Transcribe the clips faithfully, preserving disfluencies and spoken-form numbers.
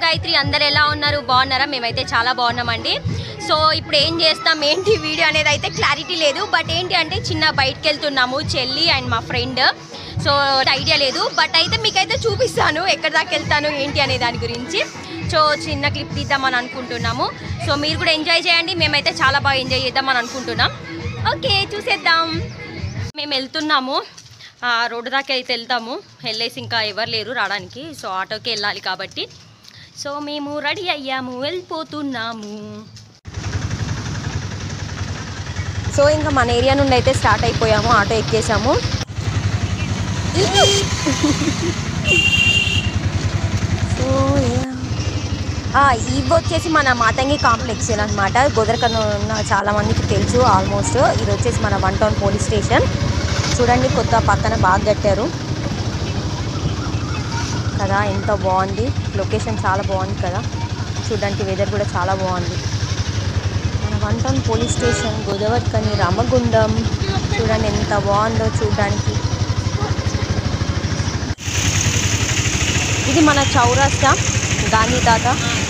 గాయత్రి, అందరు ఎలా ఉన్నారు? బాగున్నారా? మేమైతే చాలా బాగున్నామండి. సో ఇప్పుడు ఏం చేస్తాం ఏంటి వీడియో అనేది అయితే క్లారిటీ లేదు. బట్ ఏంటి అంటే చిన్న బయటకు వెళ్తున్నాము, చెల్లి అండ్ మా ఫ్రెండ్. సో ఐడియా లేదు, బట్ అయితే మీకైతే చూపిస్తాను ఎక్కడి దాకా వెళ్తాను ఏంటి అనే దాని గురించి. సో చిన్న క్లిప్ తీద్దామని అనుకుంటున్నాము. సో మీరు కూడా ఎంజాయ్ చేయండి. మేమైతే చాలా బాగా ఎంజాయ్ చేద్దామని అనుకుంటున్నాం. ఓకే, చూసేద్దాం. మేము వెళ్తున్నాము, రోడ్డు దాకా అయితే వెళ్తాము. వెళ్ళేసి ఇంకా ఎవరు లేరు రావడానికి, సో ఆటోకి వెళ్ళాలి కాబట్టి. సో మేము రెడీ అయ్యాము, వెళ్ళిపోతున్నాము. సో ఇంకా మన ఏరియా నుండి అయితే స్టార్ట్ అయిపోయాము, ఆటో ఎక్కేసాము. సో ఇవి వచ్చేసి మన మాతంగి కాంప్లెక్స్ అనమాట. గోదరకన్న ఉన్న చాలామందికి తెలుసు ఆల్మోస్ట్. ఇది వచ్చేసి మన వన్ టౌన్ పోలీస్ స్టేషన్. చూడండి, కొత్త పక్కన బాగా కట్టారు కదా, ఎంత బాగుంది. లొకేషన్ చాలా బాగుంది కదా, చూడడానికి వెదర్ కూడా చాలా బాగుంది. మన వన్ టౌన్ పోలీస్ స్టేషన్ గోదావరికని రామగుండం. చూడండి ఎంత బాగుందో చూడడానికి. ఇది మన చౌరస్తా గాంధీ తాత.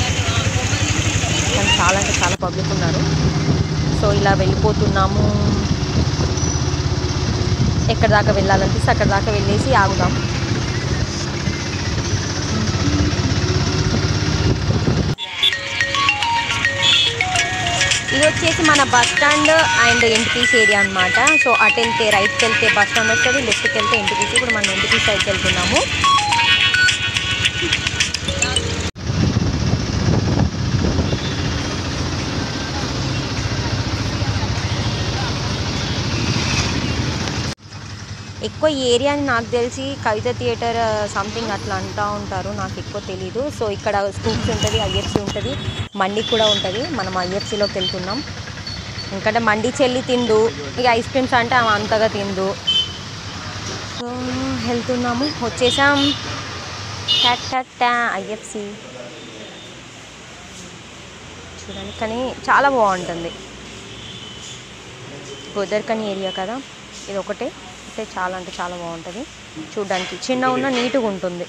కానీ చాలా అంటే చాలా పబ్లిక్ ఉన్నారు. సో ఇలా వెళ్ళిపోతున్నాము. ఎక్కడి దాకా వెళ్ళాలనిపిస్తే అక్కడ దాకా వెళ్ళేసి ఆగుదాం. ఇది వచ్చేసి మన bus stand and NTPC area అనమాట. సో అటు వెళ్తే రైట్కి వెళ్తే బస్ స్టాండ్ వస్తుంది, లెఫ్ట్కి వెళ్తే ఎన్టీపీసీ. ఇప్పుడు మనం ఎన్టీపీసీ సైడ్కి వెళ్తున్నాము. ఎక్కువ ఈ ఏరియాని నాకు తెలిసి కవిత థియేటర్ సంథింగ్ అట్లా అంటూ ఉంటారు, నాకు ఎక్కువ తెలీదు. సో ఇక్కడ స్కూప్స్ ఉంటుంది, ఐఎఫ్సీ ఉంటుంది, మండి కూడా ఉంటుంది. మనం ఐఎఫ్సీలోకి వెళ్తున్నాం. ఎందుకంటే మండి చెల్లి తిండు, ఇక ఐస్ క్రీమ్స్ అంటే ఆమె అంతగా తిందు. సో వెళ్తున్నాము, వచ్చేసాం. టా ఐఎఫ్సీ చూడండి, కానీ చాలా బాగుంటుంది. గోదర్కని ఏరియా కదా ఇది ఒకటే, అయితే చాలా అంటే చాలా బాగుంటుంది చూడడానికి. చిన్న ఉన్న నీట్గా ఉంటుంది.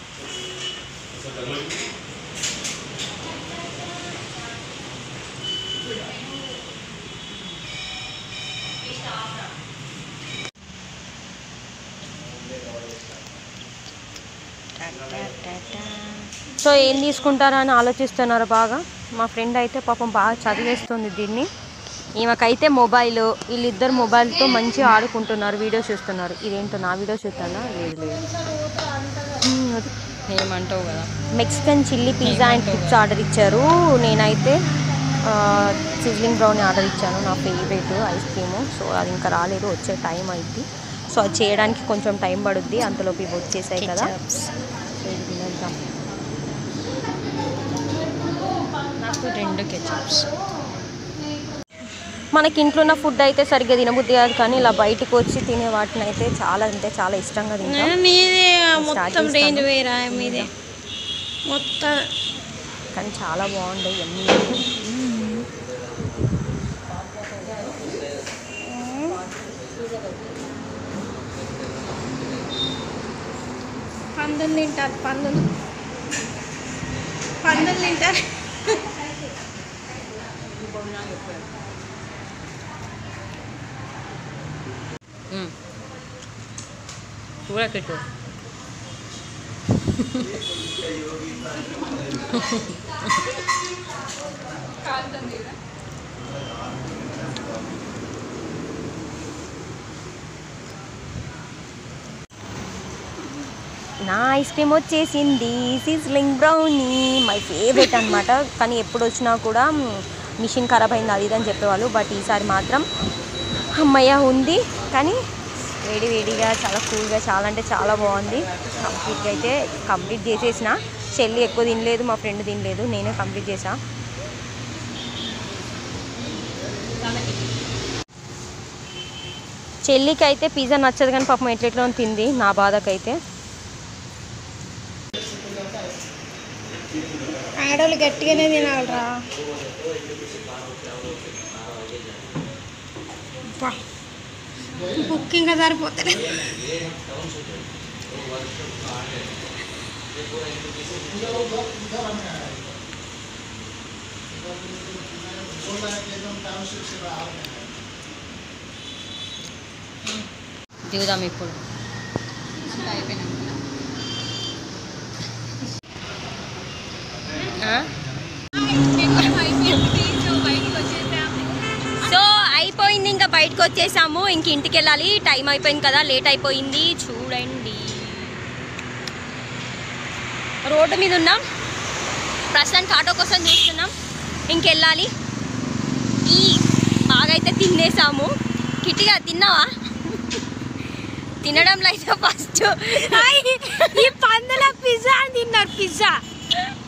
సో ఏం తీసుకుంటారా అని ఆలోచిస్తున్నారు బాగా. మా ఫ్రెండ్ అయితే పాపం బాగా చదివేస్తుంది దీన్ని. ఈమెకైతే మొబైల్, వీళ్ళిద్దరు మొబైల్తో మంచిగా ఆడుకుంటున్నారు, వీడియోస్ చూస్తున్నారు. ఇదేంటో నా వీడియోస్ చూస్తానా? లేదు లేదు ఏమంటావు కదా. Mexican chilli pizza and chips order ఇచ్చారు. నేనైతే సిజ్లింగ్ బ్రౌనీ ఆర్డర్ ఇచ్చాను, నా ఫేవరెట్ ఐస్ క్రీము. సో అది ఇంకా రాలేదు, వచ్చే టైం అయింది. సో అది చేయడానికి కొంచెం టైం పడుద్ది, అంతలోపు ఇవి వచ్చేసాయి కదా. సో ఇది తినేద్దాం. నాకు రెండు కెచప్స్. మనకి ఇంట్లో ఉన్న ఫుడ్ అయితే సరిగ్గా తినబుద్ధి కాదు, కానీ ఇలా బయటకు వచ్చి తినే వాటిని అయితే చాలా అంటే చాలా ఇష్టంగా తింటాం. కానీ చాలా బాగుంటాయి అన్నీ. పందులు తింటారు, పందులు పందులు తింటారు. पूरा कटो నా ఐస్ క్రీమ్ వచ్చేసింది, సిజ్లింగ్ బ్రౌనీ, మై ఫేవరెట్ అనమాట. కానీ ఎప్పుడు వచ్చినా కూడా మిషన్ ఖరాబ్ అయింది అది ఇదని చెప్పేవాళ్ళు. బట్ ఈసారి మాత్రం అమ్మయ్య ఉంది, కానీ వేడి వేడిగా చాలా కూల్గా చాలా అంటే చాలా బాగుంది. కంప్లీట్గా అయితే కంప్లీట్ చేసేసిన. చెల్లి ఎక్కువ తినలేదు, మా ఫ్రెండ్ తినలేదు, నేనే కంప్లీట్ చేసా. చెల్లికి అయితే పిజ్జా నచ్చదు, కానీ పాపం ఎట్లెట్లో తింది. నా బాధకైతే ఆడవాళ్ళు గట్టిగానే తినాలరా. బుకింగ్ సరిపోతుంది. దిగుదాం ఇప్పుడు. సో అయిపోయింది, ఇంకా బయటకు వచ్చేసాము. ఇంక ఇంటికి వెళ్ళాలి, టైం అయిపోయింది కదా, లేట్ అయిపోయింది. చూడండి రోడ్డు మీద ఉన్నాం, ప్రస్తుతానికి ఆటో కోసం చూస్తున్నాం. ఇంకెళ్ళాలి. ఈ బాగా అయితే తినేసాము. కిట్టిగా తిన్నావా? తినడంలో అయితే ఫస్ట్ ఈ పందుల పిజ్జా తిన్నారు. పిజ్జా